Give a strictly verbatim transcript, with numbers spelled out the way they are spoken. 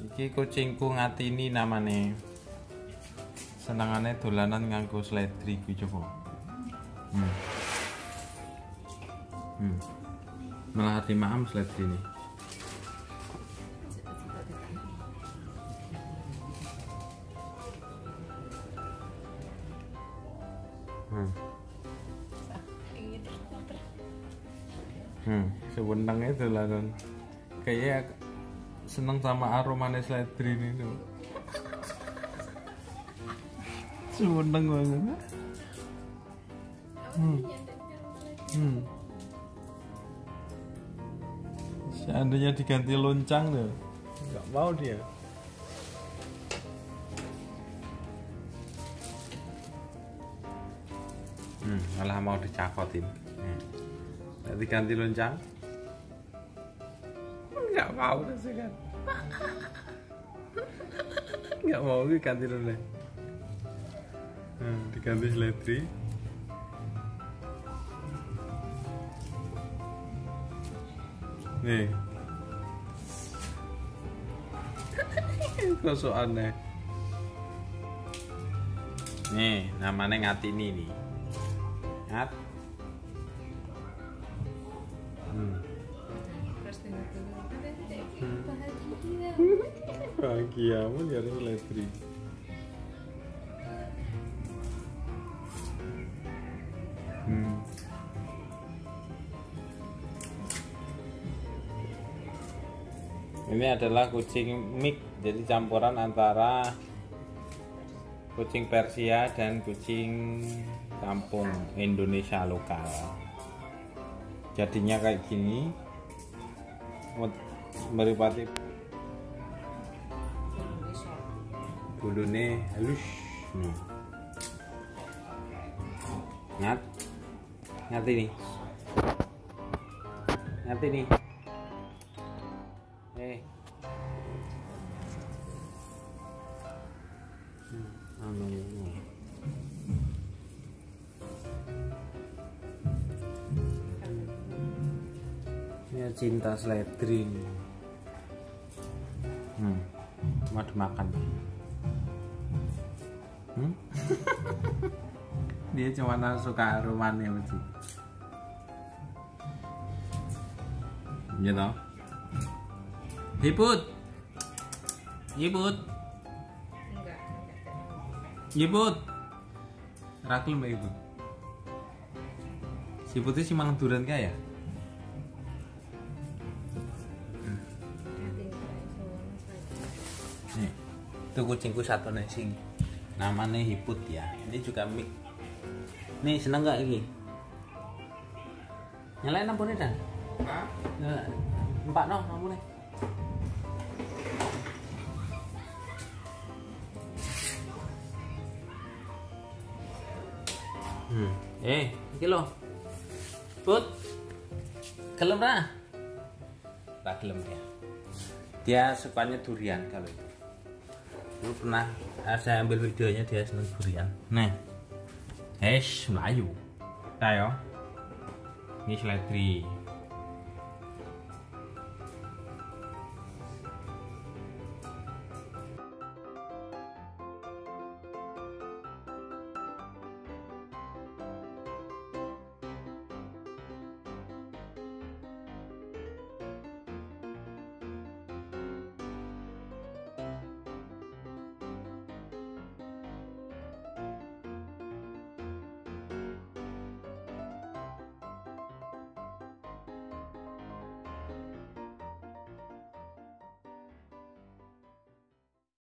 Iki kucingku Ngatini namane. Senengane dolanan nganggo sledri ku coba. Hmm. Hmm. Malah hati maam sledri ini. Hmm. Hmm, sebenarnya dolanan. Kayaknya seneng sama aromanya sledri ini tuh. Seneng banget. Hmm. Hmm. Seandainya diganti loncang tuh, nggak mau dia. Hmm, malah mau dicakotin. Hmm. Diganti loncang, nggak mau sih kan? Nggak mau diganti loncang. Hmm, diganti sledri. Nih, kok so aneh. Nih, namanya Ngatini nih. Ngat. Hmm. Bahagiamu jadi sledri. Hmm. Ini adalah kucing mix, jadi campuran antara kucing Persia dan kucing kampung Indonesia lokal. Jadinya kayak gini, meripati bulunya halus. Hmm. Ngat, ngerti nih, ngerti nih. Eh, hmm, anu, anu. Ini cinta sledri. Hmm, mau dimakan. Hmm? Dia cuma suka aromanya sih. Gitu. Hiput. Hiput. Enggak, Hiput. Raklum mbak Ibu. Si putih si mangan durian kaya. Nih, itu kucingku satu nih sing namanya Hiput ya. Ini juga mix. Nih seneng nggak ini? Nyalain lampunya dah. Hah? Empat no lampunya. Hmm. Eh, iki lo. Put. Gelem ra? Ra gelem ya. Dia sukanya durian kalau itu. Dulu pernah saya ambil videonya, dia seneng durian. Nah. Eish, Melayu. Tayo. Ini sledri.